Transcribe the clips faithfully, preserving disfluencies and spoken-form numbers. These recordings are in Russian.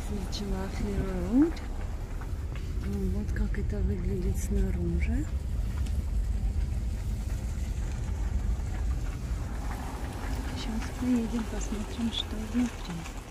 is Jalafli Road. Вот как это выглядит снаружи. Сейчас поедем, посмотрим, что внутри.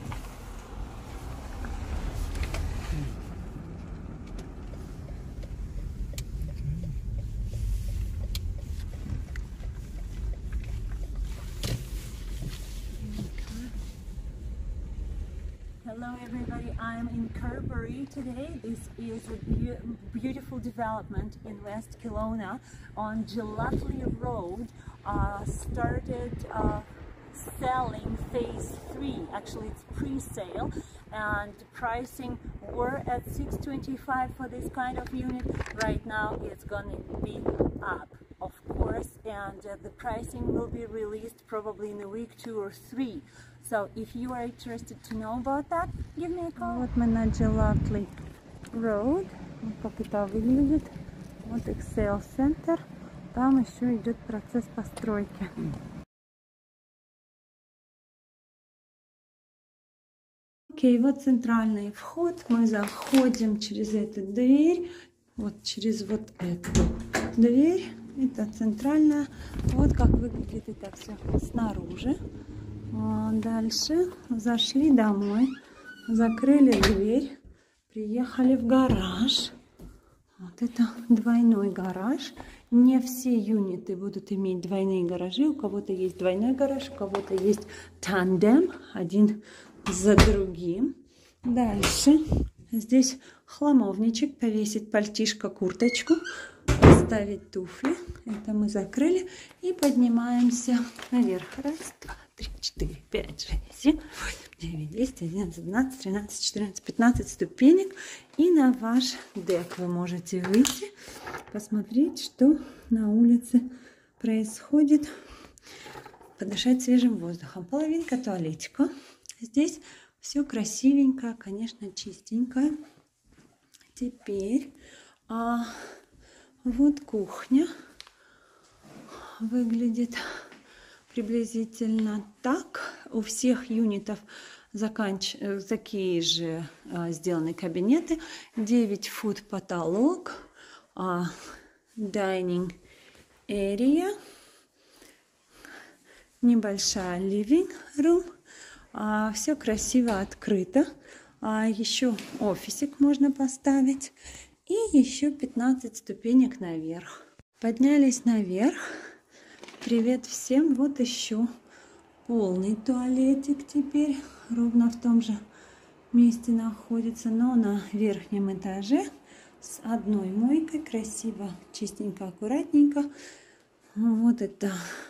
Hello everybody, I'm in Carberry today. This is a be beautiful development in West Kelowna on Jalafli Road. Uh, started uh, selling phase three, actually it's pre-sale, and pricing were at six twenty-five for this kind of unit. Right now it's gonna be up, of course, and uh, the pricing will be released probably in a week, two or three. So if you are interested to know about that, give me a call. Вот мы на Jalafli Road. Вот как это выглядит. Вот Excel Center. Там еще идет процесс постройки. Окей, вот центральный вход. Мы заходим через эту дверь. Вот через вот эту дверь. Это центральная. Вот как выглядит это все снаружи. Дальше зашли домой, закрыли дверь, приехали в гараж. Вот это двойной гараж. Не все юниты будут иметь двойные гаражи. У кого-то есть двойной гараж, у кого-то есть тандем, один за другим. Дальше здесь хламовничек, повесить пальтишко, курточку, поставить туфли. Это мы закрыли и поднимаемся наверх. Раз, два, три, четыре, пять, шесть, семь, восемь, девять, десять, одиннадцать, двенадцать, тринадцать, четырнадцать, пятнадцать ступенек. И на ваш дек вы можете выйти, посмотреть, что на улице происходит, подышать свежим воздухом. Половинка туалетика. Здесь все красивенько, конечно, чистенько. Теперь а, вот кухня выглядит приблизительно так. У всех юнитов заканч... такие же а, сделаны кабинеты. девять фут потолок. А, dining area. Небольшая living room. А, все красиво открыто. А, еще офисик можно поставить. И еще пятнадцать ступенек наверх. Поднялись наверх. Привет всем! Вот еще полный туалетик теперь. Ровно в том же месте находится, но на верхнем этаже. С одной мойкой. Красиво, чистенько, аккуратненько. Вот это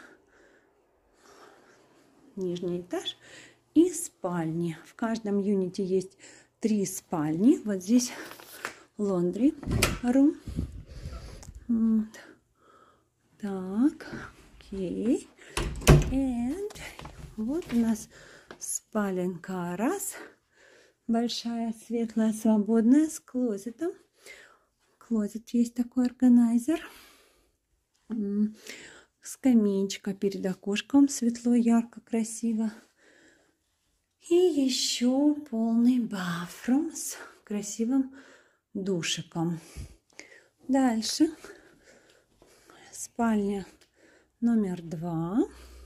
нижний этаж. И спальни. В каждом юните есть три спальни. Вот здесь laundry room. Вот. Так. Окей. And вот у нас спаленка раз. Большая, светлая, свободная, с клозетом. Клозет есть такой органайзер. Скамеечка перед окошком. Светло, ярко, красиво. И еще полный бафрум с красивым душиком. Дальше спальня номер два.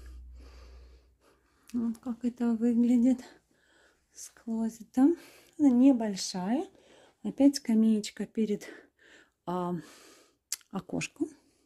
Вот как это выглядит с клозетом. Она небольшая. Опять скамеечка перед а, окошком.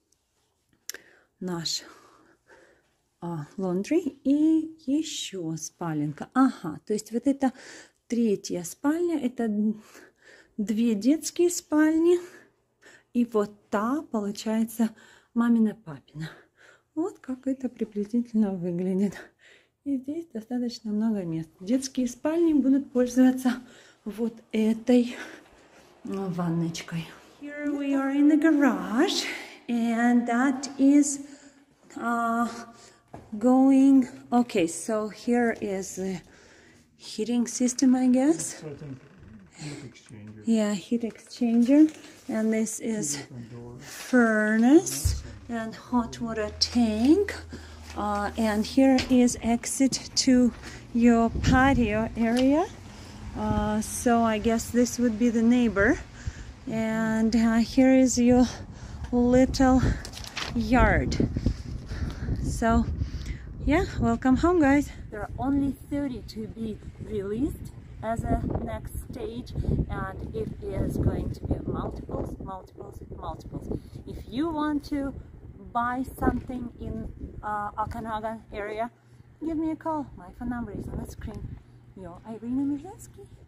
Наш laundry и еще спаленка. Ага, то есть вот это третья спальня, это две детские спальни, и вот та получается мамина, папина. Вот как это приблизительно выглядит. И здесь достаточно много мест. Детские спальни будут пользоваться вот этой ванночкой. Here we are in the garage, and that is uh, going. Okay, so here is the heating system, I guess. Heat exchanger. Yeah, heat exchanger. And this is furnace and hot water tank. Uh, and here is exit to your patio area. Uh, so I guess this would be the neighbor. And uh, here is your little yard. So yeah, welcome home, guys. There are only thirty to be released as a next stage, and it is going to be multiples, multiples, multiples. If you want to buy something in uh, Okanagan area, give me a call. My phone number is on the screen. Your Irina Mirzhansky.